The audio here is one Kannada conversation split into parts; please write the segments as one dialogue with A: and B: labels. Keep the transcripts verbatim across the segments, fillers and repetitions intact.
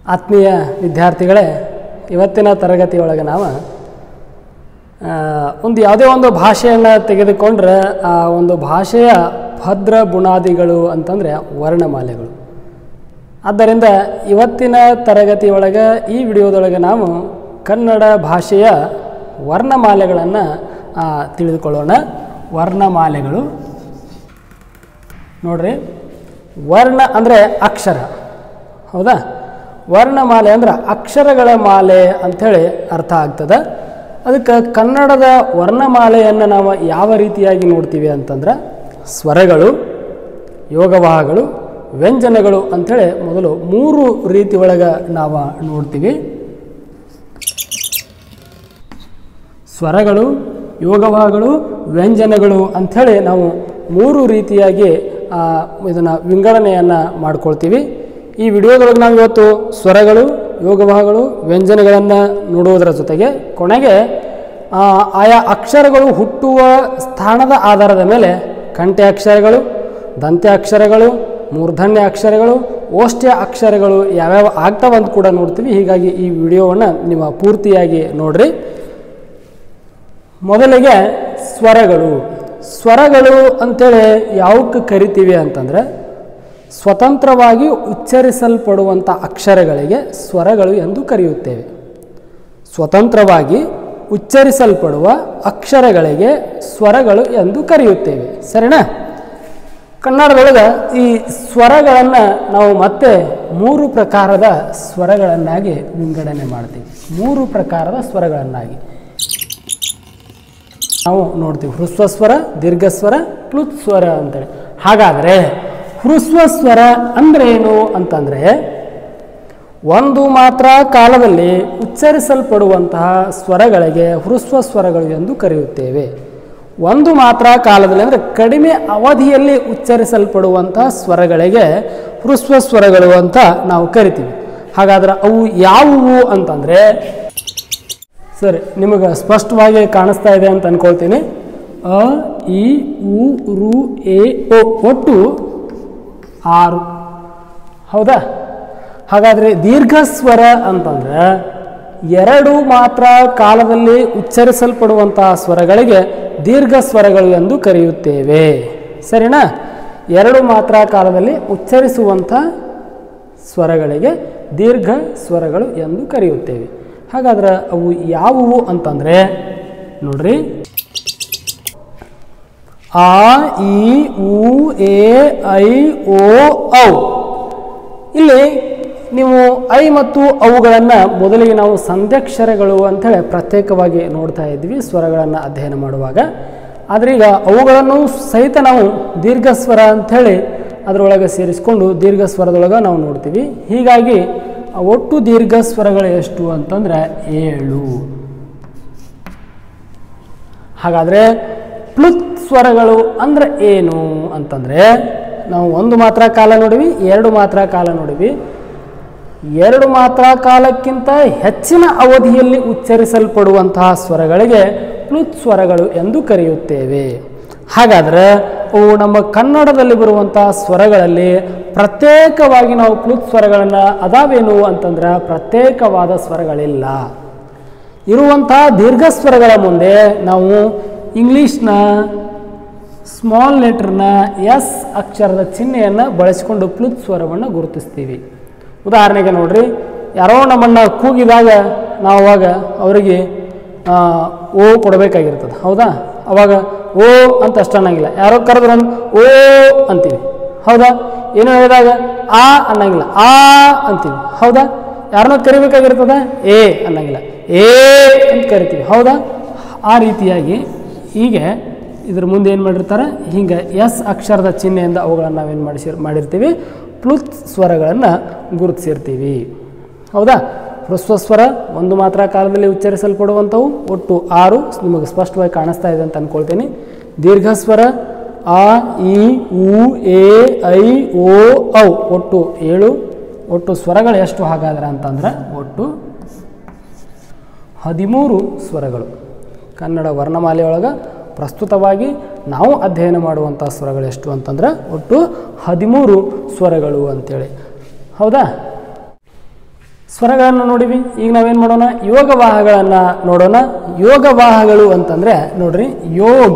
A: ಆತ್ಮೀಯ ವಿದ್ಯಾರ್ಥಿಗಳೇ, ಇವತ್ತಿನ ತರಗತಿಯೊಳಗೆ ನಾವು ಒಂದು ಯಾವುದೇ ಒಂದು ಭಾಷೆಯನ್ನು ತೆಗೆದುಕೊಂಡ್ರೆ ಆ ಒಂದು ಭಾಷೆಯ ಭದ್ರ ಬುನಾದಿಗಳು ಅಂತಂದರೆ ವರ್ಣಮಾಲೆಗಳು. ಆದ್ದರಿಂದ ಇವತ್ತಿನ ತರಗತಿಯೊಳಗೆ ಈ ವಿಡಿಯೋದೊಳಗೆ ನಾವು ಕನ್ನಡ ಭಾಷೆಯ ವರ್ಣಮಾಲೆಗಳನ್ನು ತಿಳಿದುಕೊಳ್ಳೋಣ. ವರ್ಣಮಾಲೆಗಳು ನೋಡ್ರಿ, ವರ್ಣ ಅಂದರೆ ಅಕ್ಷರ, ಹೌದಾ? ವರ್ಣಮಾಲೆ ಅಂದ್ರೆ ಅಕ್ಷರಗಳ ಮಾಲೆ ಅಂಥೇಳಿ ಅರ್ಥ ಆಗ್ತದೆ. ಅದಕ್ಕೆ ಕನ್ನಡದ ವರ್ಣಮಾಲೆಯನ್ನು ನಾವು ಯಾವ ರೀತಿಯಾಗಿ ನೋಡ್ತೀವಿ ಅಂತಂದ್ರೆ ಸ್ವರಗಳು, ಯೋಗವಾಹಗಳು, ವ್ಯಂಜನಗಳು ಅಂಥೇಳಿ ಮೊದಲು ಮೂರು ರೀತಿ ಒಳಗೆ ನಾವು ನೋಡ್ತೀವಿ. ಸ್ವರಗಳು, ಯೋಗವಾಹಗಳು, ವ್ಯಂಜನಗಳು ಅಂಥೇಳಿ ನಾವು ಮೂರು ರೀತಿಯಾಗಿ ಇದನ್ನು ವಿಂಗಡಣೆಯನ್ನು ಮಾಡ್ಕೊಳ್ತೀವಿ. ಈ ವಿಡಿಯೋದೊಳಗೆ ನಾವು ಇವತ್ತು ಸ್ವರಗಳು, ಯೋಗವಾಹಗಳು, ವ್ಯಂಜನಗಳನ್ನು ನೋಡುವುದರ ಜೊತೆಗೆ ಕೊನೆಗೆ ಆಯಾ ಅಕ್ಷರಗಳು ಹುಟ್ಟುವ ಸ್ಥಾನದ ಆಧಾರದ ಮೇಲೆ ಕಂಠ್ಯ ಅಕ್ಷರಗಳು, ದಂತ್ಯ ಅಕ್ಷರಗಳು, ಮೂರ್ಧನ್ಯ ಅಕ್ಷರಗಳು, ಓಷ್ಠ್ಯ ಅಕ್ಷರಗಳು ಯಾವ್ಯಾವ ಆಗ್ತಾವಂತ ಕೂಡ ನೋಡ್ತೀವಿ. ಹೀಗಾಗಿ ಈ ವಿಡಿಯೋವನ್ನು ನೀವು ಪೂರ್ತಿಯಾಗಿ ನೋಡ್ರಿ. ಮೊದಲಿಗೆ ಸ್ವರಗಳು. ಸ್ವರಗಳು ಅಂತೇಳಿ ಯಾವಕ್ಕೆ ಕರಿತೀವಿ ಅಂತಂದರೆ ಸ್ವತಂತ್ರವಾಗಿ ಉಚ್ಚರಿಸಲ್ಪಡುವಂಥ ಅಕ್ಷರಗಳಿಗೆ ಸ್ವರಗಳು ಎಂದು ಕರೆಯುತ್ತೇವೆ. ಸ್ವತಂತ್ರವಾಗಿ ಉಚ್ಚರಿಸಲ್ಪಡುವ ಅಕ್ಷರಗಳಿಗೆ ಸ್ವರಗಳು ಎಂದು ಕರೆಯುತ್ತೇವೆ. ಸರಿನಾ? ಕನ್ನಡದೊಳಗೆ ಈ ಸ್ವರಗಳನ್ನು ನಾವು ಮತ್ತೆ ಮೂರು ಪ್ರಕಾರದ ಸ್ವರಗಳನ್ನಾಗಿ ವಿಂಗಡಣೆ ಮಾಡ್ತೀವಿ. ಮೂರು ಪ್ರಕಾರದ ಸ್ವರಗಳನ್ನಾಗಿ ನಾವು ನೋಡ್ತೀವಿ. ಹ್ರಸ್ವಸ್ವರ, ದೀರ್ಘಸ್ವರ, ಪ್ಲುತ್ ಸ್ವರ ಅಂತೇಳಿ. ಹಾಗಾದರೆ ಹ್ರಸ್ವಸ್ವರ ಅಂದ್ರೆ ಏನು ಅಂತಂದರೆ ಒಂದು ಮಾತ್ರ ಕಾಲದಲ್ಲಿ ಉಚ್ಚರಿಸಲ್ಪಡುವಂತಹ ಸ್ವರಗಳಿಗೆ ಹ್ರಸ್ವ ಸ್ವರಗಳು ಎಂದು ಕರೆಯುತ್ತೇವೆ. ಒಂದು ಮಾತ್ರ ಕಾಲದಲ್ಲಿ ಅಂದರೆ ಕಡಿಮೆ ಅವಧಿಯಲ್ಲಿ ಉಚ್ಚರಿಸಲ್ಪಡುವಂತಹ ಸ್ವರಗಳಿಗೆ ಹ್ರಸ್ವ ಸ್ವರಗಳು ಅಂತ ನಾವು ಕರಿತೀವಿ. ಹಾಗಾದ್ರೆ ಅವು ಯಾವುವು ಅಂತಂದರೆ, ಸರಿ, ನಿಮಗೆ ಸ್ಪಷ್ಟವಾಗಿ ಕಾಣಿಸ್ತಾ ಇದೆ ಅಂತ ಅನ್ಕೊಳ್ತೀನಿ. ಅ, ಇ, ಉ, ರು, ಎ, ಓ, ಒಟ್ಟು ಆರು, ಹೌದಾ? ಹಾಗಾದರೆ ದೀರ್ಘಸ್ವರ ಅಂತಂದರೆ ಎರಡು ಮಾತ್ರ ಕಾಲದಲ್ಲಿ ಉಚ್ಚರಿಸಲ್ಪಡುವಂತಹ ಸ್ವರಗಳಿಗೆ ದೀರ್ಘ ಸ್ವರಗಳು ಎಂದು ಕರೆಯುತ್ತೇವೆ. ಸರಿನಾ? ಎರಡು ಮಾತ್ರ ಕಾಲದಲ್ಲಿ ಉಚ್ಚರಿಸುವಂಥ ಸ್ವರಗಳಿಗೆ ದೀರ್ಘ ಸ್ವರಗಳು ಎಂದು ಕರೆಯುತ್ತೇವೆ. ಹಾಗಾದ್ರೆ ಅವು ಯಾವುವು ಅಂತಂದರೆ ನೋಡ್ರಿ, ಆ, ಇ, ಉ, ಎ, ಐ, ಓ, ಔ. ಇಲ್ಲಿ ನೀವು ಐ ಮತ್ತು ಅವುಗಳನ್ನು ಮೊದಲಿಗೆ ನಾವು ಸಂಧ್ಯಾಕ್ಷರಗಳು ಅಂಥೇಳಿ ಪ್ರತ್ಯೇಕವಾಗಿ ನೋಡ್ತಾ ಇದ್ವಿ ಸ್ವರಗಳನ್ನು ಅಧ್ಯಯನ ಮಾಡುವಾಗ. ಆದರೆ ಈಗ ಅವುಗಳನ್ನು ಸಹಿತ ನಾವು ದೀರ್ಘಸ್ವರ ಅಂಥೇಳಿ ಅದರೊಳಗೆ ಸೇರಿಸ್ಕೊಂಡು ದೀರ್ಘ ಸ್ವರದೊಳಗೆ ನಾವು ನೋಡ್ತೀವಿ. ಹೀಗಾಗಿ ಒಟ್ಟು ದೀರ್ಘ ಸ್ವರಗಳು ಎಷ್ಟು ಅಂತಂದರೆ ಏಳು. ಹಾಗಾದರೆ ಪ್ಲುತ್ ಸ್ವರಗಳು ಅಂದರೆ ಏನು ಅಂತಂದರೆ ನಾವು ಒಂದು ಮಾತ್ರ ಕಾಲ ನೋಡಿವಿ, ಎರಡು ಮಾತ್ರ ಕಾಲ ನೋಡಿವಿ. ಎರಡು ಮಾತ್ರ ಕಾಲಕ್ಕಿಂತ ಹೆಚ್ಚಿನ ಅವಧಿಯಲ್ಲಿ ಉಚ್ಚರಿಸಲ್ಪಡುವಂತಹ ಸ್ವರಗಳಿಗೆ ಪ್ಲುತ್ ಸ್ವರಗಳು ಎಂದು ಕರೆಯುತ್ತೇವೆ. ಹಾಗಾದರೆ ಅವು ನಮ್ಮ ಕನ್ನಡದಲ್ಲಿ ಬರುವಂತಹ ಸ್ವರಗಳಲ್ಲಿ ಪ್ರತ್ಯೇಕವಾಗಿ ನಾವು ಪ್ಲುತ್ ಸ್ವರಗಳನ್ನು ಅದಾವೇನು ಅಂತಂದ್ರೆ ಪ್ರತ್ಯೇಕವಾದ ಸ್ವರಗಳಿಲ್ಲ. ಇರುವಂತಹ ದೀರ್ಘ ಸ್ವರಗಳ ಮುಂದೆ ನಾವು ಇಂಗ್ಲೀಷ್ನ ಸ್ಮಾಲ್ ಲೆಟರ್ನ ಎಸ್ ಅಕ್ಷರದ ಚಿಹ್ನೆಯನ್ನು ಬಳಸಿಕೊಂಡು ಪ್ಲುತ್ ಸ್ವರವನ್ನು ಗುರುತಿಸ್ತೀವಿ. ಉದಾಹರಣೆಗೆ ನೋಡ್ರಿ, ಯಾರೋ ನಮ್ಮನ್ನು ಕೂಗಿದಾಗ ನಾವು ಅವಾಗ ಅವರಿಗೆ ಓ ಕೊಡಬೇಕಾಗಿರ್ತದೆ, ಹೌದಾ? ಅವಾಗ ಓ ಅಂತ ಅಷ್ಟು ಅನ್ನಂಗಿಲ್ಲ. ಯಾರೋ ಕರೆದ್ರೆ ಓ ಅಂತೀವಿ, ಹೌದಾ? ಏನೋ ಹೇಳಿದಾಗ ಆ ಅನ್ನಂಗಿಲ್ಲ, ಆ ಅಂತೀವಿ, ಹೌದಾ? ಯಾರನ್ನೋ ಕರಿಬೇಕಾಗಿರ್ತದ ಏ ಅನ್ನಂಗಿಲ್ಲ, ಏ ಅಂತ ಕರಿತೀವಿ, ಹೌದಾ? ಆ ರೀತಿಯಾಗಿ ಹೀಗೆ ಇದ್ರ ಮುಂದೆ ಏನು ಮಾಡಿರ್ತಾರೆ, ಹಿಂಗೆ ಎಸ್ ಅಕ್ಷರದ ಚಿಹ್ನೆಯಿಂದ ಅವುಗಳನ್ನು ನಾವೇನು ಮಾಡಿಸಿ ಮಾಡಿರ್ತೀವಿ ಪ್ಲುತ್ ಸ್ವರಗಳನ್ನು ಗುರುತಿಸಿರ್ತೀವಿ, ಹೌದಾ? ಹ್ರಸ್ವಸ್ವರ ಒಂದು ಮಾತ್ರ ಕಾಲದಲ್ಲಿ ಉಚ್ಚರಿಸಲ್ಪಡುವಂಥವು ಒಟ್ಟು ಆರು, ನಿಮಗೆ ಸ್ಪಷ್ಟವಾಗಿ ಕಾಣಿಸ್ತಾ ಇದೆ ಅಂತ ಅಂದ್ಕೊಳ್ತೀನಿ. ದೀರ್ಘಸ್ವರ ಆ, ಇ, ಉ, ಎ, ಐ, ಓ, ಔ ಒಟ್ಟು ಏಳು. ಒಟ್ಟು ಸ್ವರಗಳು ಎಷ್ಟು ಹಾಗಾದ್ರೆ ಅಂತಂದ್ರೆ ಒಟ್ಟು ಹದಿಮೂರು ಸ್ವರಗಳು. ಕನ್ನಡ ವರ್ಣಮಾಲೆಯೊಳಗೆ ಪ್ರಸ್ತುತವಾಗಿ ನಾವು ಅಧ್ಯಯನ ಮಾಡುವಂಥ ಸ್ವರಗಳು ಎಷ್ಟು ಅಂತಂದ್ರೆ ಒಟ್ಟು ಹದಿಮೂರು ಸ್ವರಗಳು ಅಂತೇಳಿ, ಹೌದಾ? ಸ್ವರಗಳನ್ನು ನೋಡಿವಿ. ಈಗ ನಾವೇನು ಮಾಡೋಣ, ಯೋಗವಾಹಗಳನ್ನು ನೋಡೋಣ. ಯೋಗವಾಹಗಳು ಅಂತಂದರೆ ನೋಡ್ರಿ, ಯೋಗ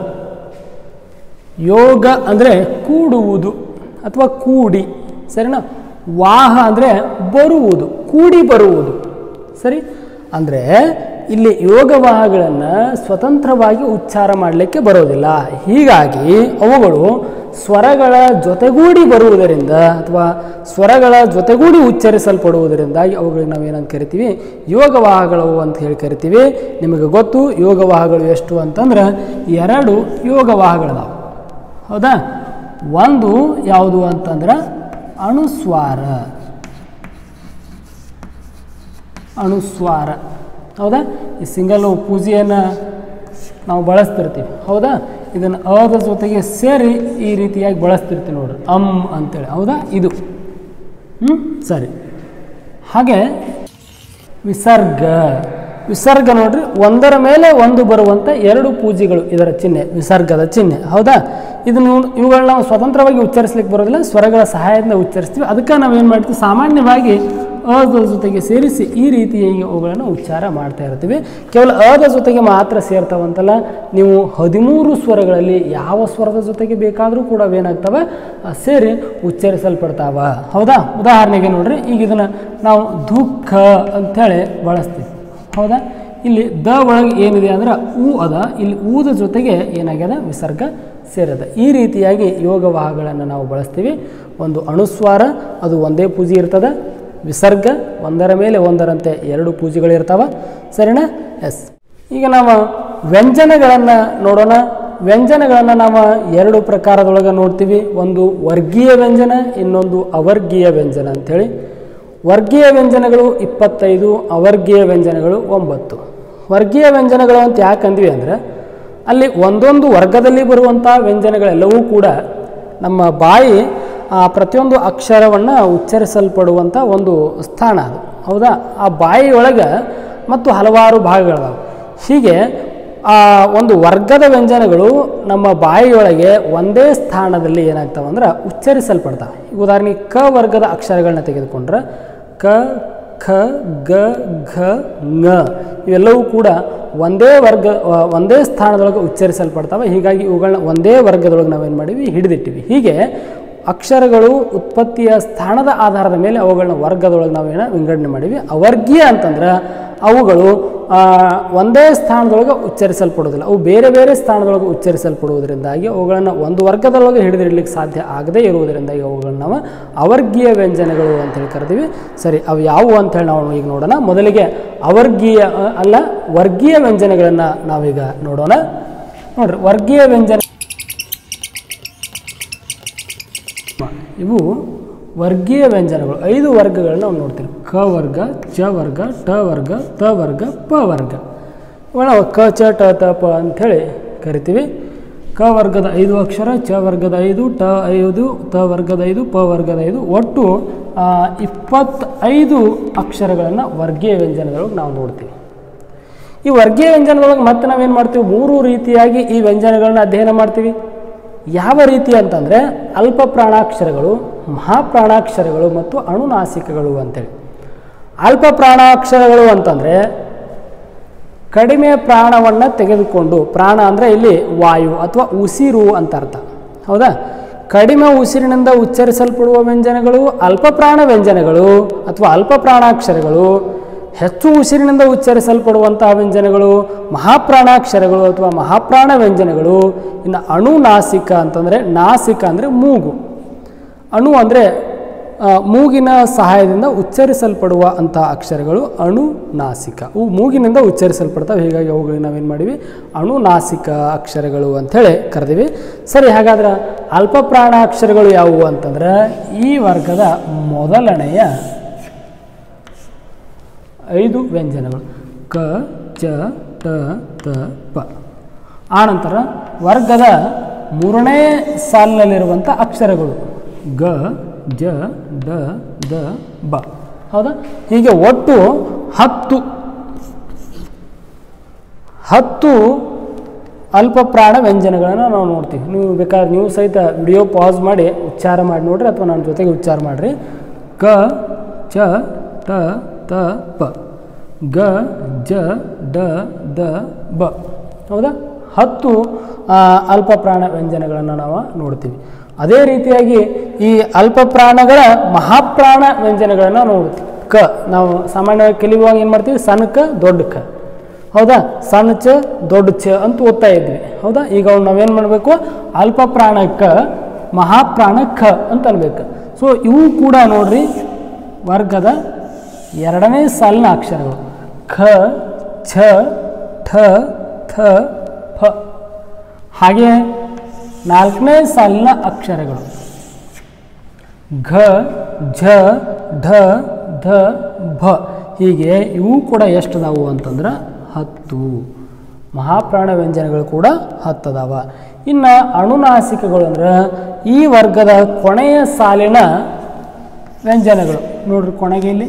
A: ಯೋಗ ಅಂದರೆ ಕೂಡುವುದು ಅಥವಾ ಕೂಡಿ, ಸರಿನಾ. ವಾಹ ಅಂದರೆ ಬರುವುದು, ಕೂಡಿ ಬರುವುದು, ಸರಿ. ಅಂದರೆ ಇಲ್ಲಿ ಯೋಗವಾಹಗಳನ್ನು ಸ್ವತಂತ್ರವಾಗಿ ಉಚ್ಚಾರ ಮಾಡಲಿಕ್ಕೆ ಬರೋದಿಲ್ಲ. ಹೀಗಾಗಿ ಅವುಗಳು ಸ್ವರಗಳ ಜೊತೆಗೂಡಿ ಬರುವುದರಿಂದ ಅಥವಾ ಸ್ವರಗಳ ಜೊತೆಗೂಡಿ ಉಚ್ಚರಿಸಲ್ಪಡುವುದರಿಂದಾಗಿ ಅವುಗಳಿಗೆ ನಾವೇನಂತ ಕರಿತೀವಿ, ಯೋಗವಾಹಗಳು ಅಂತ ಹೇಳಿ ಕರಿತೀವಿ. ನಿಮಗೆ ಗೊತ್ತು ಯೋಗವಾಹಗಳು ಎಷ್ಟು ಅಂತಂದ್ರೆ ಎರಡು ಯೋಗವಾಹಗಳಿದಾವೆ, ಹೌದಾ. ಒಂದು ಯಾವುದು ಅಂತಂದ್ರೆ ಅನುಸ್ವಾರ, ಅನುಸ್ವಾರ ಹೌದಾ. ಈ ಸಿಂಗಲ್ ಪೂಜೆಯನ್ನು ನಾವು ಬಳಸ್ತಿರ್ತೀವಿ, ಹೌದಾ. ಇದನ್ನು ಅದ ಜೊತೆಗೆ ಸೇರಿ ಈ ರೀತಿಯಾಗಿ ಬಳಸ್ತಿರ್ತೀವಿ ನೋಡ್ರಿ, ಅಮ್ ಅಂತೇಳಿ, ಹೌದಾ. ಇದು ಹ್ಞೂ ಸರಿ. ಹಾಗೆ ವಿಸರ್ಗ, ವಿಸರ್ಗ ನೋಡ್ರಿ, ಒಂದರ ಮೇಲೆ ಒಂದು ಬರುವಂಥ ಎರಡು ಪೂಜೆಗಳು ಇದರ ಚಿಹ್ನೆ, ವಿಸರ್ಗದ ಚಿಹ್ನೆ, ಹೌದಾ. ಇದನ್ನು ಇವುಗಳನ್ನ ನಾವು ಸ್ವತಂತ್ರವಾಗಿ ಉಚ್ಚರಿಸ್ಲಿಕ್ಕೆ ಬರೋದಿಲ್ಲ, ಸ್ವರಗಳ ಸಹಾಯದಿಂದ ಉಚ್ಚರಿಸ್ತೀವಿ. ಅದಕ್ಕೆ ನಾವೇನು ಮಾಡ್ತೀವಿ, ಸಾಮಾನ್ಯವಾಗಿ ಅದ ಜೊತೆಗೆ ಸೇರಿಸಿ ಈ ರೀತಿಯಾಗಿ ಅವುಗಳನ್ನು ಉಚ್ಚಾರ ಮಾಡ್ತಾ ಇರ್ತೀವಿ. ಕೇವಲ ಅದ ಜೊತೆಗೆ ಮಾತ್ರ ಸೇರ್ತಾವಂತಲ್ಲ, ನೀವು ಹದಿಮೂರು ಸ್ವರಗಳಲ್ಲಿ ಯಾವ ಸ್ವರದ ಜೊತೆಗೆ ಬೇಕಾದರೂ ಕೂಡ ಅವೇನಾಗ್ತವೆ ಸೇರಿ ಉಚ್ಚರಿಸಲ್ಪಡ್ತಾವ, ಹೌದಾ. ಉದಾಹರಣೆಗೆ ನೋಡ್ರಿ, ಈಗ ಇದನ್ನು ನಾವು ದುಃಖ ಅಂಥೇಳಿ ಬಳಸ್ತೀವಿ, ಹೌದಾ. ಇಲ್ಲಿ ದ ಒಳಗೆ ಏನಿದೆ ಅಂದ್ರೆ ಊ ಅದ, ಇಲ್ಲಿ ಊದ ಜೊತೆಗೆ ಏನಾಗ್ಯದ ವಿಸರ್ಗ ಸೇರದ. ಈ ರೀತಿಯಾಗಿ ಯೋಗವಾಹಗಳನ್ನು ನಾವು ಬಳಸ್ತೀವಿ. ಒಂದು ಅನುಸ್ವಾರ, ಅದು ಒಂದೇ ಪೂಜೆ ಇರ್ತದೆ. ವಿಸರ್ಗ, ಒಂದರ ಮೇಲೆ ಒಂದರಂತೆ ಎರಡು ಪೂಜೆಗಳಿರ್ತಾವ, ಸರಿನಾ. ಎಸ್. ಈಗ ನಾವು ವ್ಯಂಜನಗಳನ್ನು ನೋಡೋಣ. ವ್ಯಂಜನಗಳನ್ನು ನಾವು ಎರಡು ಪ್ರಕಾರದೊಳಗೆ ನೋಡ್ತೀವಿ. ಒಂದು ವರ್ಗೀಯ ವ್ಯಂಜನ, ಇನ್ನೊಂದು ಅವರ್ಗೀಯ ವ್ಯಂಜನ ಅಂಥೇಳಿ. ವರ್ಗೀಯ ವ್ಯಂಜನಗಳು ಇಪ್ಪತ್ತೈದು, ಅವರ್ಗೀಯ ವ್ಯಂಜನಗಳು ಒಂಬತ್ತು. ವರ್ಗೀಯ ವ್ಯಂಜನಗಳು ಅಂತ ಯಾಕೆ ಅಂದ್ವಿ ಅಂದರೆ, ಅಲ್ಲಿ ಒಂದೊಂದು ವರ್ಗದಲ್ಲಿ ಬರುವಂಥ ವ್ಯಂಜನಗಳೆಲ್ಲವೂ ಕೂಡ ನಮ್ಮ ಬಾಯಿ ಆ ಪ್ರತಿಯೊಂದು ಅಕ್ಷರವನ್ನು ಉಚ್ಚರಿಸಲ್ಪಡುವಂಥ ಒಂದು ಸ್ಥಾನ ಅದು, ಹೌದಾ. ಆ ಬಾಯಿಯೊಳಗೆ ಮತ್ತು ಹಲವಾರು ಭಾಗಗಳಿದಾವೆ. ಹೀಗೆ ಆ ಒಂದು ವರ್ಗದ ವ್ಯಂಜನಗಳು ನಮ್ಮ ಬಾಯಿಯೊಳಗೆ ಒಂದೇ ಸ್ಥಾನದಲ್ಲಿ ಏನಾಗ್ತಾವೆ ಅಂದ್ರೆ ಉಚ್ಚರಿಸಲ್ಪಡ್ತಾವೆ. ಉದಾಹರಣೆಗೆ ಕ ವರ್ಗದ ಅಕ್ಷರಗಳನ್ನ ತೆಗೆದುಕೊಂಡ್ರೆ ಕ, ಖ, ಗ, ಘ, ङ ಇವೆಲ್ಲವೂ ಕೂಡ ಒಂದೇ ವರ್ಗ ಒಂದೇ ಸ್ಥಾನದೊಳಗೆ ಉಚ್ಚರಿಸಲ್ಪಡ್ತಾವೆ. ಹೀಗಾಗಿ ಇವುಗಳನ್ನ ಒಂದೇ ವರ್ಗದೊಳಗೆ ನಾವೇನು ಮಾಡೀವಿ, ಹಿಡಿದಿಟ್ಟಿವಿ. ಹೀಗೆ ಅಕ್ಷರಗಳು ಉತ್ಪತ್ತಿಯ ಸ್ಥಾನದ ಆಧಾರದ ಮೇಲೆ ಅವುಗಳನ್ನ ವರ್ಗದೊಳಗೆ ನಾವೇನು ವಿಂಗಡಣೆ ಮಾಡೀವಿ. ಅವರ್ಗೀಯ ಅಂತಂದ್ರೆ ಅವುಗಳು ಒಂದೇ ಸ್ಥಾನದೊಳಗೆ ಉಚ್ಚರಿಸಲ್ಪಡೋದಿಲ್ಲ, ಅವು ಬೇರೆ ಬೇರೆ ಸ್ಥಾನದೊಳಗೆ ಉಚ್ಚರಿಸಲ್ಪಡುವುದರಿಂದಾಗಿ ಅವುಗಳನ್ನು ಒಂದು ವರ್ಗದೊಳಗೆ ಹಿಡಿದಿಡಲಿಕ್ಕೆ ಸಾಧ್ಯ ಆಗದೇ ಇರುವುದರಿಂದಾಗಿ ಅವುಗಳನ್ನ ನಾವು ಅವರ್ಗೀಯ ವ್ಯಂಜನಗಳು ಅಂತೇಳಿ ಕರಿತೀವಿ. ಸರಿ, ಅವು ಯಾವುವು ಅಂತೇಳಿ ನಾವು ಈಗ ನೋಡೋಣ. ಮೊದಲಿಗೆ ಅವರ್ಗೀಯ ಅಲ್ಲ ವರ್ಗೀಯ ವ್ಯಂಜನಗಳನ್ನು ನಾವೀಗ ನೋಡೋಣ. ನೋಡ್ರಿ, ವರ್ಗೀಯ ವ್ಯಂಜನ ಇವು ವರ್ಗೀಯ ವ್ಯಂಜನಗಳು. ಐದು ವರ್ಗಗಳನ್ನ ನಾವು ನೋಡ್ತೀವಿ. ಕ ವರ್ಗ, ಚ ವರ್ಗ, ಟ ವರ್ಗ, ತ ವರ್ಗ, ಪ ವರ್ಗ. ನಾವು ಕ, ಚ, ಟ, ತ, ಪ ಅಂಥೇಳಿ ಕರಿತೀವಿ. ಕ ವರ್ಗದ ಐದು ಅಕ್ಷರ, ಚ ವರ್ಗದ ಐದು, ಟ ಐದು, ತ ವರ್ಗದ ಐದು, ಪ ವರ್ಗದ ಐದು, ಒಟ್ಟು ಇಪ್ಪತ್ತೈದು ಅಕ್ಷರಗಳನ್ನು ವರ್ಗೀಯ ವ್ಯಂಜನದೊಳಗೆ ನಾವು ನೋಡ್ತೀವಿ. ಈ ವರ್ಗೀಯ ವ್ಯಂಜನದೊಳಗೆ ಮತ್ತೆ ನಾವೇನು ಮಾಡ್ತೀವಿ, ಮೂರು ರೀತಿಯಾಗಿ ಈ ವ್ಯಂಜನಗಳನ್ನ ಅಧ್ಯಯನ ಮಾಡ್ತೀವಿ. ಯಾವ ರೀತಿ ಅಂತಂದರೆ ಅಲ್ಪ ಪ್ರಾಣಾಕ್ಷರಗಳು, ಮಹಾಪ್ರಾಣಾಕ್ಷರಗಳು ಮತ್ತು ಅಣುನಾಸಿಕಗಳು ಅಂತೇಳಿ. ಅಲ್ಪ ಪ್ರಾಣಾಕ್ಷರಗಳು ಅಂತಂದರೆ ಕಡಿಮೆ ಪ್ರಾಣವನ್ನು ತೆಗೆದುಕೊಂಡು, ಪ್ರಾಣ ಅಂದರೆ ಇಲ್ಲಿ ವಾಯು ಅಥವಾ ಉಸಿರು ಅಂತ ಅರ್ಥ, ಹೌದಾ. ಕಡಿಮೆ ಉಸಿರಿನಿಂದ ಉಚ್ಚರಿಸಲ್ಪಡುವ ವ್ಯಂಜನಗಳು ಅಲ್ಪ ಪ್ರಾಣ ವ್ಯಂಜನಗಳು ಅಥವಾ ಅಲ್ಪ ಪ್ರಾಣಾಕ್ಷರಗಳು. ಹೆಚ್ಚು ಉಸಿರಿನಿಂದ ಉಚ್ಚರಿಸಲ್ಪಡುವಂತಹ ವ್ಯಂಜನಗಳು ಮಹಾಪ್ರಾಣಾಕ್ಷರಗಳು ಅಥವಾ ಮಹಾಪ್ರಾಣ ವ್ಯಂಜನಗಳು. ಇನ್ನು ಅಣುನಾಸಿಕ ಅಂತಂದರೆ, ನಾಸಿಕ ಅಂದರೆ ಮೂಗು, ಅಣು ಅಂದರೆ ಮೂಗಿನ ಸಹಾಯದಿಂದ ಉಚ್ಚರಿಸಲ್ಪಡುವ ಅಂಥ ಅಕ್ಷರಗಳು ಅಣುನಾಸಿಕ. ಅವು ಮೂಗಿನಿಂದ ಉಚ್ಚರಿಸಲ್ಪಡ್ತವೆ. ಹೀಗಾಗಿ ಅವುಗಳಿಗೆ ನಾವೇನು ಮಾಡಿವಿ, ಅಣುನಾಸಿಕ ಅಕ್ಷರಗಳು ಅಂಥೇಳಿ ಕರೆದಿವಿ. ಸರಿ, ಹಾಗಾದ್ರೆ ಅಲ್ಪ ಪ್ರಾಣಾಕ್ಷರಗಳು ಯಾವುವು ಅಂತಂದ್ರೆ ಈ ವರ್ಗದ ಮೊದಲನೆಯ ಐದು ವ್ಯಂಜನಗಳು ಕ, ಚ, ಟ, ತ, ಪ. ಆನಂತರ ವರ್ಗದ ಮೂರನೇ ಸಾಲಿನಲ್ಲಿರುವಂಥ ಅಕ್ಷರಗಳು ಗ, ಜ, ಡ, ದ, ಬ, ಹೌದಾ. ಹೀಗೆ ಒಟ್ಟು ಹತ್ತು ಹತ್ತು ಅಲ್ಪ ಪ್ರಾಣ ವ್ಯಂಜನಗಳನ್ನು ನಾವು ನೋಡ್ತೀವಿ. ನೀವು ಬೇಕಾದ್ರೆ ನೀವು ಸಹಿತ ವಿಡಿಯೋ ಪಾಸ್ ಮಾಡಿ ಉಚ್ಚಾರ ಮಾಡಿ ನೋಡ್ರಿ, ಅಥವಾ ನನ್ನ ಜೊತೆಗೆ ಉಚ್ಚಾರ ಮಾಡಿರಿ. ಕ, ಚ, ಟ, ತ ಪ ಗ ಜ ಡ ದ ಬ ಹೌದಾ ಹತ್ತು ಅಲ್ಪ ಪ್ರಾಣ ವ್ಯಂಜನಗಳನ್ನು ನಾವು ನೋಡ್ತೀವಿ. ಅದೇ ರೀತಿಯಾಗಿ ಈ ಅಲ್ಪ ಪ್ರಾಣಗಳ ಮಹಾಪ್ರಾಣ ವ್ಯಂಜನಗಳನ್ನು ನೋಡ್ತೀವಿ. ಕ ನಾವು ಸಾಮಾನ್ಯವಾಗಿ ಕಲಿಯುವಾಗ ಏನು ಮಾಡ್ತೀವಿ, ಸಣ್ಣ ಕ ದೊಡ್ಡ ಕ ಹೌದಾ, ಸಣ್ಣ ಚ ದೊಡ್ಡ ಚ ಅಂತ ಓದ್ತಾ ಇದ್ವಿ ಹೌದಾ. ಈಗ ಅವ್ನು ನಾವೇನು ಮಾಡಬೇಕು, ಅಲ್ಪ ಪ್ರಾಣ ಕ ಮಹಾಪ್ರಾಣ ಖ ಅಂತ ಅನ್ಬೇಕು. ಸೊ ಇವು ಕೂಡ ನೋಡ್ರಿ ವರ್ಗದ ಎರಡನೇ ಸಾಲಿನ ಅಕ್ಷರಗಳು ಖ ಛ ಠ ಥ ಫ. ಹಾಗೆ ನಾಲ್ಕನೇ ಸಾಲಿನ ಅಕ್ಷರಗಳು ಘ ಝ ಢ ಧ ಭ. ಹೀಗೆ ಇವು ಕೂಡ ಎಷ್ಟು ಅದಾವು ಅಂತಂದ್ರೆ ಹತ್ತು ಮಹಾಪ್ರಾಣ ವ್ಯಂಜನಗಳು ಕೂಡ ಹತ್ತದಾವ. ಇನ್ನು ಅನುನಾಸಿಕಗಳು ಅಂದ್ರೆ ಈ ವರ್ಗದ ಕೊನೆಯ ಸಾಲಿನ ವ್ಯಂಜನಗಳು ನೋಡ್ರಿ. ಕೊನೆಗೆ ಇಲ್ಲಿ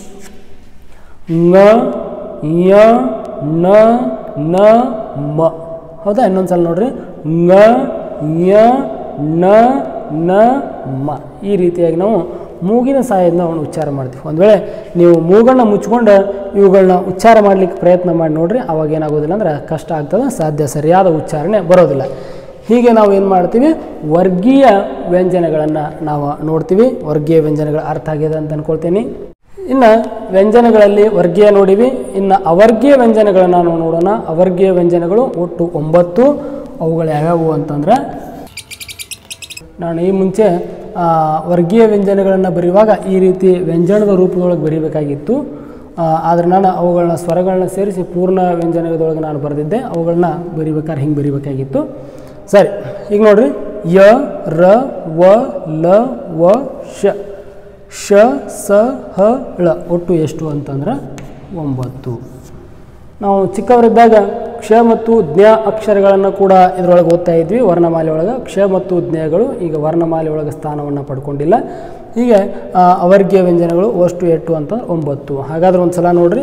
A: ಂಗ ಯ ನ ನ ಮ ಹೌದಾ. ಇನ್ನೊಂದ್ಸಲ ನೋಡ್ರಿ ಂಗ ಯ ನ ನ ಮ. ಈ ರೀತಿಯಾಗಿ ನಾವು ಮೂಗಿನ ಸಹಾಯದಿಂದ ಅವನು ಉಚ್ಚಾರ ಮಾಡ್ತೀವಿ. ಒಂದು ವೇಳೆ ನೀವು ಮೂಗನ್ನು ಮುಚ್ಕೊಂಡು ಇವುಗಳನ್ನ ಉಚ್ಚಾರ ಮಾಡಲಿಕ್ಕೆ ಪ್ರಯತ್ನ ಮಾಡಿ ನೋಡ್ರಿ, ಅವಾಗ ಏನಾಗೋದಿಲ್ಲ ಅಂದ್ರೆ ಕಷ್ಟ ಆಗ್ತದೆ, ಸಾಧ್ಯ ಸರಿಯಾದ ಉಚ್ಚಾರಣೆ ಬರೋದಿಲ್ಲ. ಹೀಗೆ ನಾವು ಏನು ಮಾಡ್ತೀವಿ, ವರ್ಗೀಯ ವ್ಯಂಜನಗಳನ್ನು ನಾವು ನೋಡ್ತೀವಿ. ವರ್ಗೀಯ ವ್ಯಂಜನಗಳ ಅರ್ಥ ಆಗಿದೆ ಅಂತ ಅಂದ್ಕೊಳ್ತೀನಿ. ಇನ್ನು ವ್ಯಂಜನಗಳಲ್ಲಿ ವರ್ಗೀಯ ನೋಡಿವಿ. ಇನ್ನು ಅವರ್ಗೀಯ ವ್ಯಂಜನಗಳನ್ನು ನಾವು ನೋಡೋಣ. ಅವರ್ಗೀಯ ವ್ಯಂಜನಗಳು ಒಟ್ಟು ಒಂಬತ್ತು. ಅವುಗಳು ಯಾವ್ಯಾವು ಅಂತಂದ್ರೆ, ನಾನು ಈ ಮುಂಚೆ ವರ್ಗೀಯ ವ್ಯಂಜನಗಳನ್ನು ಬರೆಯುವಾಗ ಈ ರೀತಿ ವ್ಯಂಜನದ ರೂಪದೊಳಗೆ ಬರೀಬೇಕಾಗಿತ್ತು. ಆದರೆ ನಾನು ಅವುಗಳನ್ನ ಸ್ವರಗಳನ್ನ ಸೇರಿಸಿ ಪೂರ್ಣ ವ್ಯಂಜನದೊಳಗೆ ನಾನು ಬರೆದಿದ್ದೆ. ಅವುಗಳನ್ನ ಬರಿಬೇಕಾದ್ರೆ ಹಿಂಗೆ ಬರೀಬೇಕಾಗಿತ್ತು. ಸರಿ, ಈಗ ನೋಡ್ರಿ ಯ ರ ವ ಲ ವ ಶ ಶ ಸ ಹ ಳ ಒಟ್ಟು ಎಷ್ಟು ಅಂತಂದ್ರೆ ಒಂಬತ್ತು. ನಾವು ಚಿಕ್ಕವರಿದ್ದಾಗ ಕ್ಷ ಮತ್ತು ಜ್ಞ ಅಕ್ಷರಗಳನ್ನು ಕೂಡ ಇದರೊಳಗೆ ಓದ್ತಾ ಇದ್ವಿ ವರ್ಣಮಾಲೆ ಒಳಗೆ. ಕ್ಷ ಮತ್ತು ಜ್ಞಗಳು ಈಗ ವರ್ಣಮಾಲೆ ಒಳಗೆ ಸ್ಥಾನವನ್ನು ಪಡ್ಕೊಂಡಿಲ್ಲ. ಹೀಗೆ ಅವರ್ಗೀಯ ವ್ಯಂಜನಗಳು ಅಷ್ಟು ಎಟ್ಟು ಅಂತ ಒಂಬತ್ತು. ಹಾಗಾದ್ರೆ ಒಂದು ಸಲ ನೋಡ್ರಿ,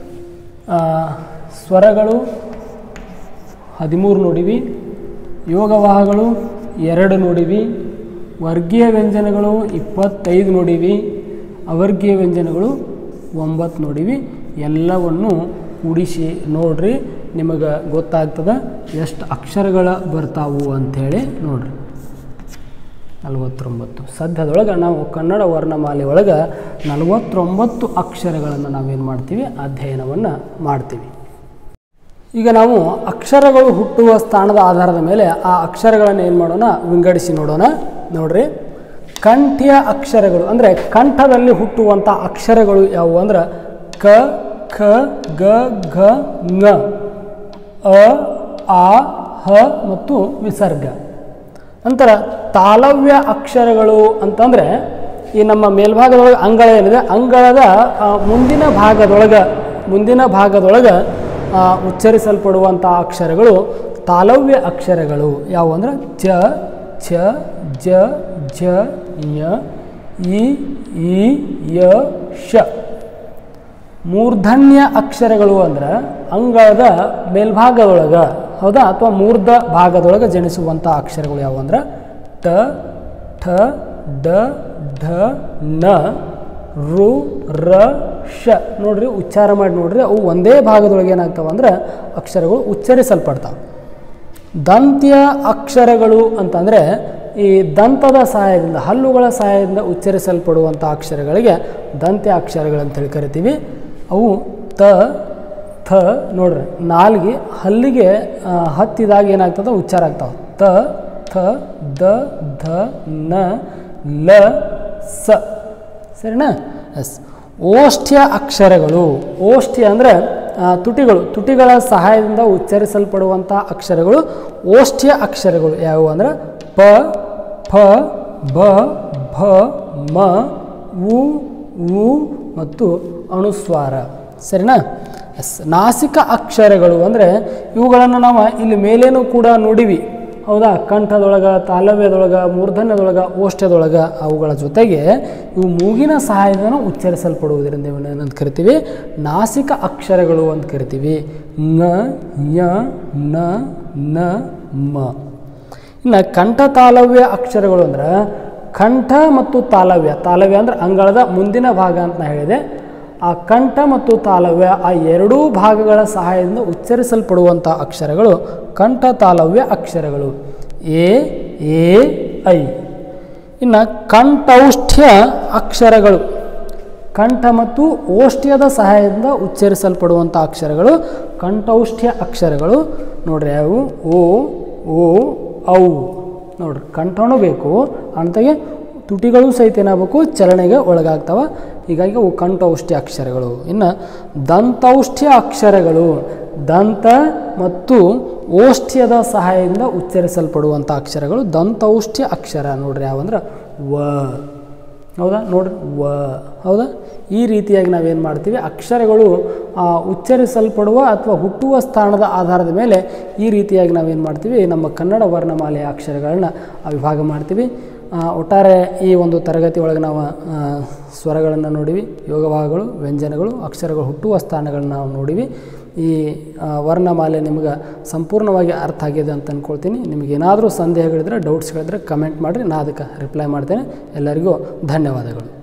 A: ಸ್ವರಗಳು ಹದಿಮೂರು ನೋಡಿವಿ, ಯೋಗವಾಹಗಳು ಎರಡು ನೋಡಿವಿ, ವರ್ಗೀಯ ವ್ಯಂಜನಗಳು ಇಪ್ಪತ್ತೈದು ನೋಡಿವಿ, ಅವರ್ಗೀಯ ವ್ಯಂಜನಗಳು ಒಂಬತ್ತು ನೋಡಿವಿ. ಎಲ್ಲವನ್ನು ಕೂಡಿಸಿ ನೋಡ್ರಿ, ನಿಮಗೆ ಗೊತ್ತಾಗ್ತದೆ ಎಷ್ಟು ಅಕ್ಷರಗಳ ಬರ್ತಾವು ಅಂಥೇಳಿ ನೋಡ್ರಿ. ನಲವತ್ತೊಂಬತ್ತು. ಸದ್ಯದೊಳಗೆ ನಾವು ಕನ್ನಡ ವರ್ಣಮಾಲೆ ಒಳಗೆ ನಲವತ್ತೊಂಬತ್ತು ಅಕ್ಷರಗಳನ್ನು ನಾವೇನು ಮಾಡ್ತೀವಿ, ಅಧ್ಯಯನವನ್ನು ಮಾಡ್ತೀವಿ. ಈಗ ನಾವು ಅಕ್ಷರಗಳು ಹುಟ್ಟುವ ಸ್ಥಾನದ ಆಧಾರದ ಮೇಲೆ ಆ ಅಕ್ಷರಗಳನ್ನು ಏನು ಮಾಡೋಣ, ವಿಂಗಡಿಸಿ ನೋಡೋಣ. ನೋಡ್ರಿ, ಕಂಠ್ಯ ಅಕ್ಷರಗಳು ಅಂದರೆ ಕಂಠದಲ್ಲಿ ಹುಟ್ಟುವಂಥ ಅಕ್ಷರಗಳು ಯಾವುವು ಅಂದ್ರೆ ಕ ಖ ಗ ಘ ङ, ಅ ಆ ಹ ಮತ್ತು ವಿಸರ್ಗ. ನಂತರ ತಾಲವ್ಯ ಅಕ್ಷರಗಳು ಅಂತಂದರೆ ಈ ನಮ್ಮ ಮೇಲ್ಭಾಗದೊಳಗೆ ಅಂಗಳ ಏನಿದೆ, ಅಂಗಳದ ಮುಂದಿನ ಭಾಗದೊಳಗೆ ಮುಂದಿನ ಭಾಗದೊಳಗೆ ಉಚ್ಚರಿಸಲ್ಪಡುವಂಥ ಅಕ್ಷರಗಳು ತಾಲವ್ಯ ಅಕ್ಷರಗಳು. ಯಾವುವು ಅಂದ್ರೆ ಚ ಛ ಜ ಝ ಞ ಇ ಈ ಯ ಶ. ಮೂರ್ಧನ್ಯ ಅಕ್ಷರಗಳು ಅಂದ್ರೆ ಅಂಗಳದ ಮೇಲ್ಭಾಗದೊಳಗೆ ಹೌದಾ ಅಥವಾ ಮೂರ್ಧ ಭಾಗದೊಳಗೆ ಜನಿಸುವಂಥ ಅಕ್ಷರಗಳು ಯಾವುವು ಅಂದ್ರೆ ಟ ಠ ಡ ಢ ನ ರು ರ ಶ. ನೋಡ್ರಿ, ಉಚ್ಚಾರ ಮಾಡಿ ನೋಡ್ರಿ, ಅವು ಒಂದೇ ಭಾಗದೊಳಗೆ ಏನಾಗ್ತಾವೆ ಅಂದ್ರೆ ಅಕ್ಷರಗಳು ಉಚ್ಚರಿಸಲ್ಪಡ್ತಾವೆ. ದಂತ್ಯ ಅಕ್ಷರಗಳು ಅಂತಂದರೆ ಈ ದಂತದ ಸಹಾಯದಿಂದ ಹಲ್ಲುಗಳ ಸಹಾಯದಿಂದ ಉಚ್ಚರಿಸಲ್ಪಡುವಂಥ ಅಕ್ಷರಗಳಿಗೆ ದಂತ್ಯ ಅಕ್ಷರಗಳಂತೇಳಿ ಕರಿತೀವಿ. ಅವು ತ ಥ. ನೋಡ್ರಿ, ನಾಲ್ಗೆ ಹಲ್ಲಿಗೆ ಹತ್ತಿದಾಗ ಏನಾಗ್ತದೆ, ಉಚ್ಚಾರ ಆಗ್ತಾವೆ. ತ ಥ ದ ಧ ನ ಲ ಸ. ಸರಿನಾ? ಎಸ್. ಓಷ್ಠ್ಯ ಅಕ್ಷರಗಳು. ಓಷ್ಠ್ಯ ಅಂದರೆ ತುಟಿಗಳು, ತುಟಿಗಳ ಸಹಾಯದಿಂದ ಉಚ್ಚರಿಸಲ್ಪಡುವಂಥ ಅಕ್ಷರಗಳು ಓಷ್ಠ್ಯ ಅಕ್ಷರಗಳು. ಯಾವುವು ಅಂದ್ರೆ ಪ ಫ ಬ ಭ ಮ ಉ ಉ ಮತ್ತು ಅನುಸ್ವಾರ. ಸರಿನಾ? ಎಸ್. ನಾಸಿಕ ಅಕ್ಷರಗಳು ಅಂದರೆ ಇವುಗಳನ್ನು ನಾವು ಇಲ್ಲಿ ಮೇಲೇನೂ ಕೂಡ ನೋಡಿವಿ ಹೌದಾ. ಕಂಠದೊಳಗೆ, ತಾಲವ್ಯದೊಳಗೆ, ಮೂರ್ಧನ್ಯದೊಳಗೆ, ಓಷ್ಠ್ಯದೊಳಗೆ ಅವುಗಳ ಜೊತೆಗೆ ಇವು ಮೂಗಿನ ಸಹಾಯದಿಂದ ಉಚ್ಚರಿಸಲ್ಪಡುವುದರಿಂದ ಏನಂತ ಕರಿತೀವಿ, ನಾಸಿಕ ಅಕ್ಷರಗಳು ಅಂತ ಕರಿತೀವಿ. ङ ಯ ನ ನ ಮ. ಇನ್ನು ಕಂಠ ತಾಲವ್ಯ ಅಕ್ಷರಗಳು ಅಂದ್ರೆ ಕಂಠ ಮತ್ತು ತಾಲವ್ಯ. ತಾಲವ್ಯ ಅಂದ್ರೆ ಅಂಗಳದ ಮುಂದಿನ ಭಾಗ ಅಂತ ನಾ ಹೇಳಿದೆ. ಆ ಕಂಠ ಮತ್ತು ತಾಲವ್ಯ ಆ ಎರಡೂ ಭಾಗಗಳ ಸಹಾಯದಿಂದ ಉಚ್ಚರಿಸಲ್ಪಡುವಂಥ ಅಕ್ಷರಗಳು ಕಂಠ ತಾಲವ್ಯ ಅಕ್ಷರಗಳು. ಎ ಎ ಐ. ಇನ್ನು ಕಂಠೌಷ್ಠ್ಯ ಅಕ್ಷರಗಳು, ಕಂಠ ಮತ್ತು ಓಷ್ಠ್ಯದ ಸಹಾಯದಿಂದ ಉಚ್ಚರಿಸಲ್ಪಡುವಂಥ ಅಕ್ಷರಗಳು ಕಂಠೌಷ್ಠ್ಯ ಅಕ್ಷರಗಳು. ನೋಡ್ರಿ ಅವು ಓ ಓ ಔ. ನೋಡ್ರಿ ಕಂಠನೂ ಬೇಕು, ಅಂತೆಯೇ ತುಟಿಗಳು ಸಹಿತ ಏನಾಗಬೇಕು ಚಲನೆಗೆ ಒಳಗಾಗ್ತವೆ. ಹೀಗಾಗಿ ಅವು ಕಂಠೌಷ್ಠ್ಯ ಅಕ್ಷರಗಳು. ಇನ್ನು ದಂತೌಷ್ಠ್ಯ ಅಕ್ಷರಗಳು, ದಂತ ಮತ್ತು ಓಷ್ಠ್ಯದ ಸಹಾಯದಿಂದ ಉಚ್ಚರಿಸಲ್ಪಡುವಂಥ ಅಕ್ಷರಗಳು ದಂತೌಷ್ಠ್ಯ ಅಕ್ಷರ. ನೋಡ್ರಿ ಯಾವಂದ್ರೆ ವ. ಹೌದಾ? ನೋಡ್ರಿ ವ. ಹೌದಾ? ಈ ರೀತಿಯಾಗಿ ನಾವೇನು ಮಾಡ್ತೀವಿ, ಅಕ್ಷರಗಳು ಉಚ್ಚರಿಸಲ್ಪಡುವ ಅಥವಾ ಹುಟ್ಟುವ ಸ್ಥಾನದ ಆಧಾರದ ಮೇಲೆ ಈ ರೀತಿಯಾಗಿ ನಾವೇನು ಮಾಡ್ತೀವಿ, ನಮ್ಮ ಕನ್ನಡ ವರ್ಣಮಾಲೆಯ ಅಕ್ಷರಗಳನ್ನು ವಿಭಾಗ ಮಾಡ್ತೀವಿ. ಒಟ್ಟಾರೆ ಈ ಒಂದು ತರಗತಿ ಒಳಗೆ ನಾವು ಸ್ವರಗಳನ್ನು ನೋಡಿವಿ, ಯೋಗಭಾಗಗಳು, ವ್ಯಂಜನಗಳು, ಅಕ್ಷರಗಳು ಹುಟ್ಟುವ ಸ್ಥಾನಗಳನ್ನ ನಾವು ನೋಡಿವಿ. ಈ ವರ್ಣಮಾಲೆ ನಿಮ್ಗೆ ಸಂಪೂರ್ಣವಾಗಿ ಅರ್ಥ ಆಗಿದೆ ಅಂತ ಅಂದ್ಕೊಳ್ತೀನಿ. ನಿಮಗೇನಾದರೂ ಸಂದೇಹಗಳಿದ್ರೆ, ಡೌಟ್ಸ್ಗಳಿದ್ರೆ ಕಮೆಂಟ್ ಮಾಡಿರಿ, ನಾನು ಅದಕ್ಕೆ ರಿಪ್ಲೈ ಮಾಡ್ತೇನೆ. ಎಲ್ಲರಿಗೂ ಧನ್ಯವಾದಗಳು.